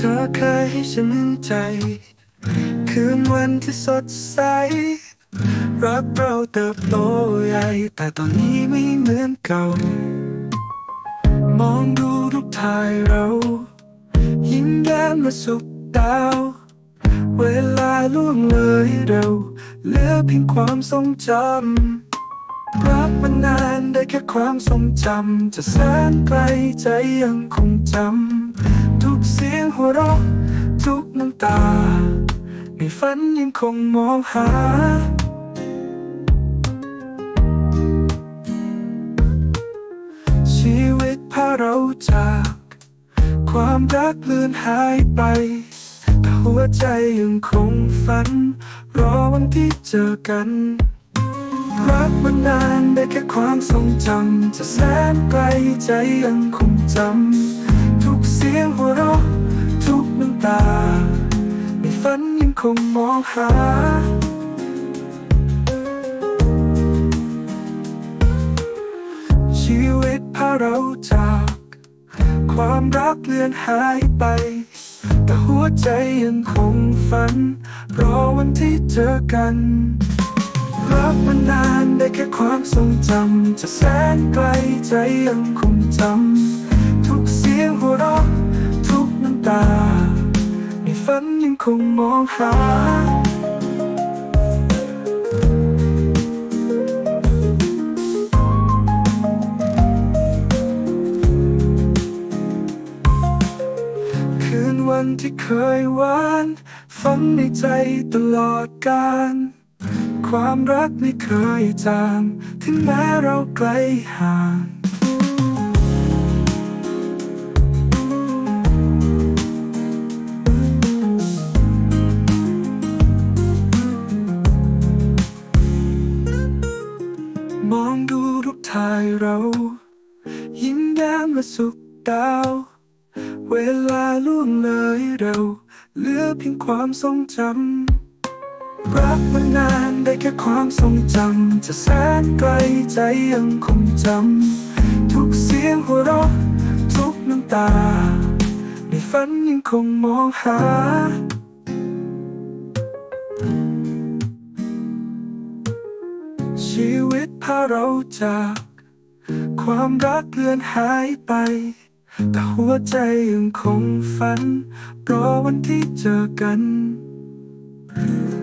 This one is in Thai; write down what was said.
อเคยให้ฉันมั่นใจคืนวันที่สดใสรักเราเติบโตใหญ่แต่ตอนนี้ไม่เหมือนเก่ามองดูรูปถ่ายเรายิ้มแย้มและสุขดาวเวลาล่วงเลยเร็วเหลือเพียงความทรงจำรักมันนานได้แค่ความทรงจำจะแสนไกลใจยังคงจำทุกเสียงหัวเราะทุกน้ำตาในฝันยังคงมองหาชีวิตพาเราจากความรักเลือนหายไปแต่หัวใจยังคงฝันรอวันที่เจอกันรักมันนานได้แค่ความทรงจำจะแสนไกลใจยังคงจำทุกเสียงหัวเราะทุกน้ำตาในฝันยังคงมองหาชีวิตพาเราจากความรักเลือนหายไปแต่หัวใจยังคงฝันรอวันที่เจอกันรักมันนานได้แค่ความทรงจำจะแสนไกลใจยังคงจำทุกเสียงหัวเราะทุกน้ำตาในฝันยังคงมองหาคืนวันที่เคยหวานฝันในใจตลอดกาลความรักไม่เคยจางถึงแม้เราไกลห่างมองดูรูปถ่ายเรายิ้มแย้มและสุขดาวเวลาล่วงเลยเร็วเหลือเพียงความทรงจำรักมันนานได้แค่ความทรงจำจะแสนไกลใจยังคงจำทุกเสียงหัวเราะทุกน้ำตาในฝันยังคงมองหาชีวิตพาเราจากความรักเลือนหายไปแต่หัวใจยังคงฝันรอวันที่เจอกัน